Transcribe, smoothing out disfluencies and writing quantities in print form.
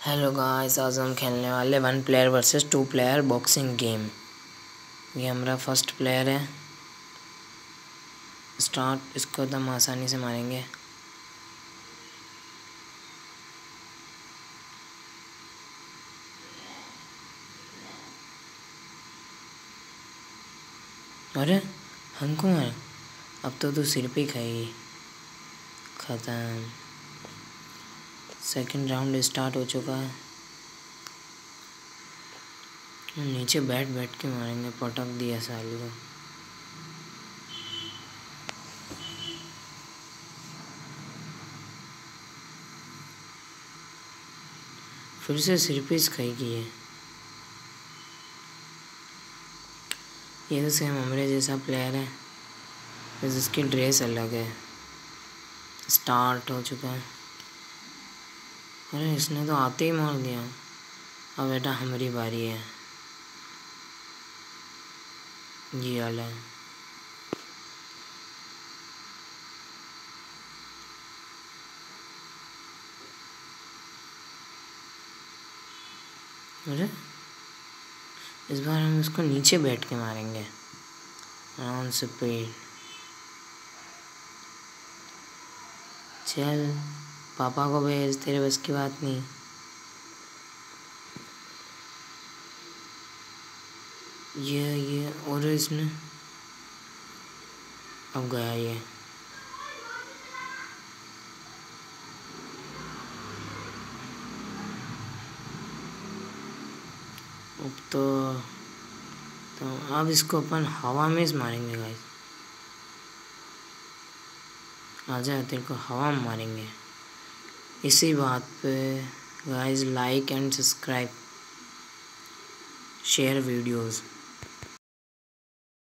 Hello guys, आज हम खेलने वाले 1 player versus 2 player boxing game. ये हमारा फर्स्ट प्लेयर है। स्टार्ट। इसको तो हम आसानी से मारेंगे। अरे हमको मारा। अब तो तू सिर पे खाएगी। ख़त्म। सेकंड राउंड स्टार्ट हो चुका है। नीचे बैठ बैठ के मारेंगे। पटक दिया साले को। फिर से सिर पे खाएगी ये तो सेम हमारे जैसा प्लेयर है, बस इसकी ड्रेस अलग है। स्टार्ट हो चुका है। अरे इसने तो आते ही मार दिया। अब बेटा हमारी बारी है। ये वाला है। अरे इस बार हम इसको नीचे बैठ के मारेंगे। On speed. चल पापा को भेज, तेरे बस की बात नहीं। ये और इसने अब गया ये। अब तो अब इसको अपन हवा में मारेंगे गाइस। आजा, तेरे को हवा में मारेंगे। इसी बात पे guys like and subscribe, share videos.